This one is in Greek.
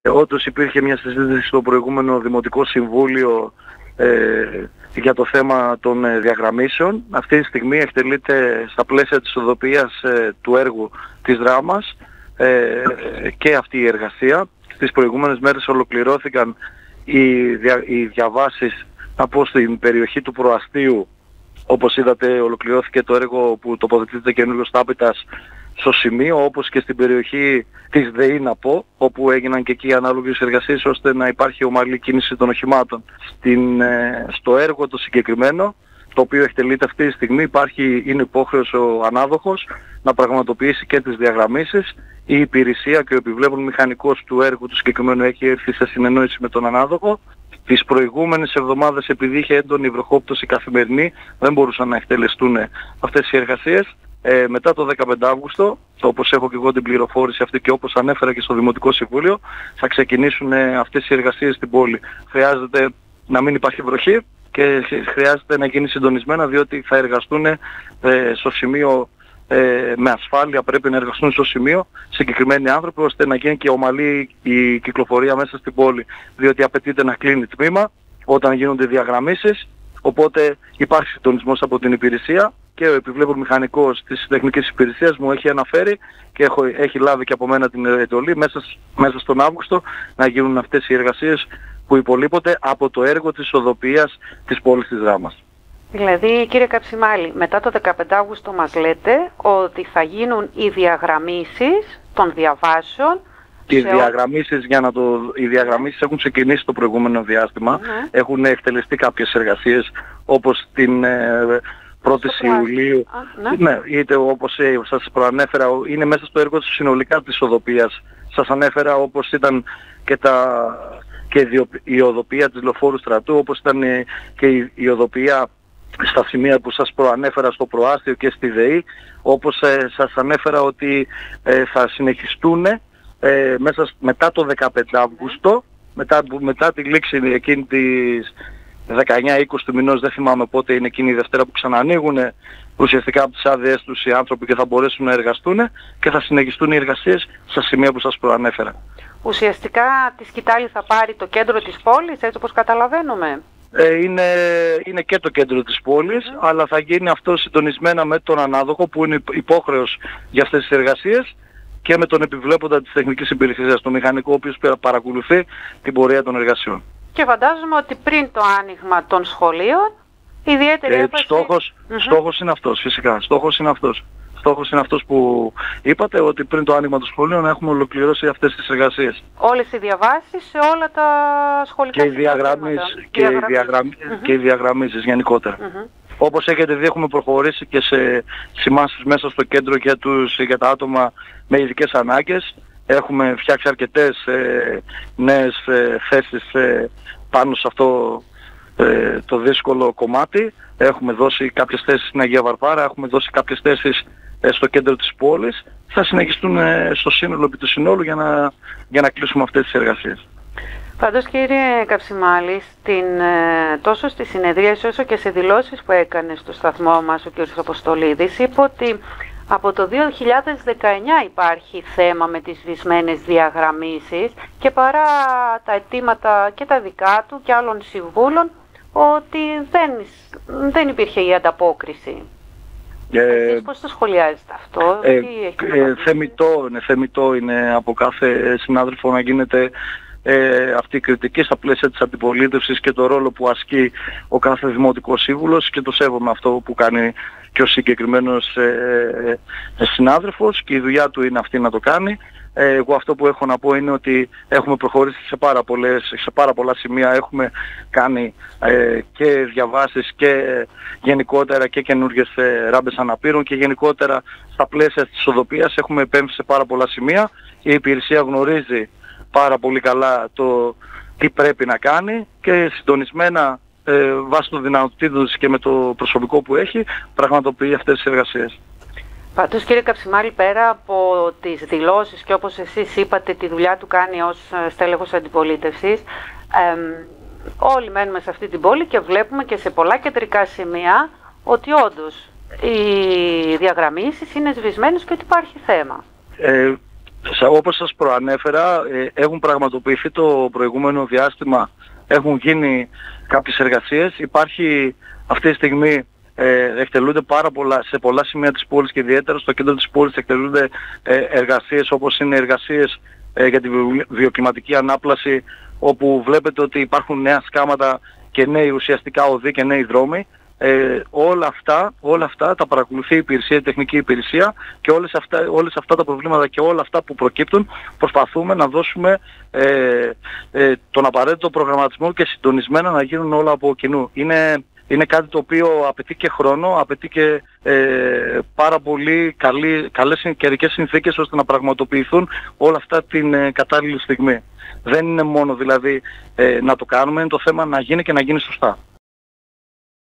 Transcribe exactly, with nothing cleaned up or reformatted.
Όντως υπήρχε μια συζήτηση στο προηγούμενο Δημοτικό Συμβούλιο ε, για το θέμα των ε, διαγραμμίσεων. Αυτή τη στιγμή εκτελείται στα πλαίσια της οδοποιίας ε, του έργου της δράμας ε, και αυτή η εργασία. Τις προηγούμενες μέρες ολοκληρώθηκαν οι, δια, οι διαβάσεις από στην περιοχή του Προαστίου. Όπως είδατε, ολοκληρώθηκε το έργο που τοποθετείται καινούργιος τάπητας στο σημείο, όπως και στην περιοχή της ΔΕΗ να πω, όπου έγιναν και εκεί ανάλογες εργασίες ώστε να υπάρχει ομαλή κίνηση των οχημάτων. Στην, ε, στο έργο το συγκεκριμένο, το οποίο εκτελείται αυτή τη στιγμή, υπάρχει, είναι υπόχρεος ο ανάδοχος να πραγματοποιήσει και τις διαγραμμίσεις. Η υπηρεσία και ο επιβλέπων μηχανικός του έργου του συγκεκριμένου έχει έρθει σε συνεννόηση με τον ανάδοχο. Τις προηγούμενες εβδομάδες, επειδή είχε έντονη βροχόπτωση καθημερινή, δεν μπορούσαν να εκτελεστούν αυτές οι εργασίες. Ε, μετά το δεκαπέντε Αυγούστου, όπως έχω και εγώ την πληροφόρηση αυτή και όπως ανέφερα και στο Δημοτικό Συμβούλιο, θα ξεκινήσουν ε, αυτές οι εργασίες στην πόλη. Χρειάζεται να μην υπάρχει βροχή και χρειάζεται να γίνει συντονισμένα, διότι θα εργαστούν ε, στο σημείο ε, με ασφάλεια, πρέπει να εργαστούν στο σημείο συγκεκριμένοι άνθρωποι, ώστε να γίνει και ομαλή η κυκλοφορία μέσα στην πόλη, διότι απαιτείται να κλείνει τμήμα όταν γίνονται διαγραμμίσεις, οπότε υπάρχει συντονισμός από την υπηρεσία. Και ο επιβλέπων μηχανικός της τεχνικής υπηρεσίας μου έχει αναφέρει και έχω, έχει λάβει και από μένα την εντολή μέσα, μέσα στον Αύγουστο να γίνουν αυτές οι εργασίες που υπολείπονται από το έργο της οδοποιίας της πόλης της Δράμας. Δηλαδή, κύριε Καψιμάλη, μετά το δεκαπέντε Αυγούστου μας λέτε ότι θα γίνουν οι διαγραμμίσεις των διαβάσεων. Οι διαγραμμίσεις, για να το, οι διαγραμμίσεις έχουν ξεκινήσει το προηγούμενο διάστημα. Mm-hmm. Έχουν εκτελεστεί κάποιες εργασίες όπως την... Ε, πρώτη Ιουλίου, Α, ναι. ναι, είτε όπως ε, σας προανέφερα, είναι μέσα στο έργο συνολικά της οδοποιίας. Σας ανέφερα όπως ήταν και, τα, και η οδοπία της Λεωφόρου Στρατού, όπως ήταν ε, και η, η οδοπία στα σημεία που σας προανέφερα στο Προάστιο και στη ΔΕΗ, όπως ε, σας ανέφερα ότι ε, θα συνεχιστούν ε, μέσα, μετά το δεκαπέντε Αυγούστου, μετά, μετά τη λήξη εκείνη της δεκαεννιά είκοσι του μηνός, δεν θυμάμαι πότε είναι εκείνη η Δευτέρα που ξανανοίγουν ουσιαστικά από τις άδειές τους οι άνθρωποι και θα μπορέσουν να εργαστούν και θα συνεχιστούν οι εργασίες στα σημεία που σας προανέφερα. Ουσιαστικά τη σκητάλη θα πάρει το κέντρο της πόλης, έτσι όπως καταλαβαίνουμε. Ε, είναι, είναι και το κέντρο της πόλης, mm. αλλά θα γίνει αυτό συντονισμένα με τον ανάδοχο που είναι υπόχρεος για αυτές τις εργασίες και με τον επιβλέποντα της τεχνικής υπηρεσίας, τον μηχανικό, ο οποίος παρακολουθεί την πορεία των εργασιών. Και φαντάζομαι ότι πριν το άνοιγμα των σχολείων, ιδιαίτερη ε, έμφαση... Στόχος, mm-hmm. στόχος είναι αυτός, φυσικά. Στόχος είναι αυτός. Στόχος είναι αυτός που είπατε, ότι πριν το άνοιγμα των σχολείων να έχουμε ολοκληρώσει αυτές τις εργασίες. Όλες οι διαβάσεις σε όλα τα σχολικά και οι διαγραμμίσεις και, οι διαγραμμ... mm-hmm. και οι διαγραμμίσεις γενικότερα. Mm-hmm. Όπως έχετε δει, έχουμε προχωρήσει και σε σημάσεις μέσα στο κέντρο για, τους, για τα άτομα με ειδικές ανάγκες. Έχουμε φτιάξει αρκετές ε, νέες ε, θέσεις ε, πάνω σε αυτό ε, το δύσκολο κομμάτι. Έχουμε δώσει κάποιες θέσεις στην Αγία Βαρβάρα, έχουμε δώσει κάποιες θέσεις ε, στο κέντρο της πόλης. Θα συνεχιστούν ε, στο σύνολο επί του συνόλου για να, για να κλείσουμε αυτές τις εργασίες. Πάντως, κύριε Καψιμάλη, στην, ε, τόσο στη συνεδρίαση όσο και σε δηλώσεις που έκανε στο σταθμό μας ο κ. Αποστολίδης, είπε ότι από το δύο χιλιάδες δεκαεννιά υπάρχει θέμα με τις σβησμένες διαγραμμίσεις και παρά τα αιτήματα και τα δικά του και άλλων συμβούλων ότι δεν, δεν υπήρχε η ανταπόκριση. Ε, Εσείς πώς το σχολιάζετε αυτό? Ε, τι έχει ε, θεμιτό, είναι, θεμιτό είναι από κάθε συνάδελφο να γίνεται ε, αυτή η κριτική στα πλαίσια της αντιπολίτευσης και το ρόλο που ασκεί ο κάθε δημοτικός σύμβουλος, και το σέβομαι αυτό που κάνει και ο συγκεκριμένος ε, ε, συνάδελφος, και η δουλειά του είναι αυτή να το κάνει. Ε, εγώ αυτό που έχω να πω είναι ότι έχουμε προχωρήσει σε πάρα, πολλές, σε πάρα πολλά σημεία, έχουμε κάνει ε, και διαβάσεις και γενικότερα και καινούργιες ε, ράμπες αναπήρων, και γενικότερα στα πλαίσια της οδοποιίας έχουμε επέμβει σε πάρα πολλά σημεία. Η υπηρεσία γνωρίζει πάρα πολύ καλά το τι πρέπει να κάνει και συντονισμένα ε, βάσει των δυνατοτήτων και με το προσωπικό που έχει πραγματοποιεί αυτές τις εργασίες. Πάντως, κύριε Καψιμάλη, πέρα από τις δηλώσεις και όπως εσείς είπατε τη δουλειά του κάνει ως στέλεχος αντιπολίτευσης, ε, όλοι μένουμε σε αυτή την πόλη και βλέπουμε και σε πολλά κεντρικά σημεία ότι όντως οι διαγραμμίσεις είναι σβησμένες και ότι υπάρχει θέμα. Ε, Όπως σας προανέφερα, έχουν πραγματοποιηθεί το προηγούμενο διάστημα, έχουν γίνει κάποιες εργασίες. Υπάρχει αυτή τη στιγμή, ε, εκτελούνται πάρα πολλά, σε πολλά σημεία της πόλης και ιδιαίτερα στο κέντρο της πόλης εκτελούνται ε, εργασίες όπως είναι εργασίες ε, για τη βιοκλιματική ανάπλαση, όπου βλέπετε ότι υπάρχουν νέα σκάματα και νέοι ουσιαστικά οδοί και νέοι δρόμοι. Ε, όλα, αυτά, όλα αυτά τα παρακολουθεί η υπηρεσία, η τεχνική υπηρεσία, και όλες αυτά, όλες αυτά τα προβλήματα και όλα αυτά που προκύπτουν προσπαθούμε να δώσουμε ε, ε, τον απαραίτητο προγραμματισμό και συντονισμένα να γίνουν όλα από κοινού. Είναι, είναι κάτι το οποίο απαιτεί και χρόνο, απαιτεί και ε, πάρα πολύ καλή, καλές καιρικές συνθήκες ώστε να πραγματοποιηθούν όλα αυτά την ε, κατάλληλη στιγμή. Δεν είναι μόνο δηλαδή ε, να το κάνουμε, είναι το θέμα να γίνει και να γίνει σωστά.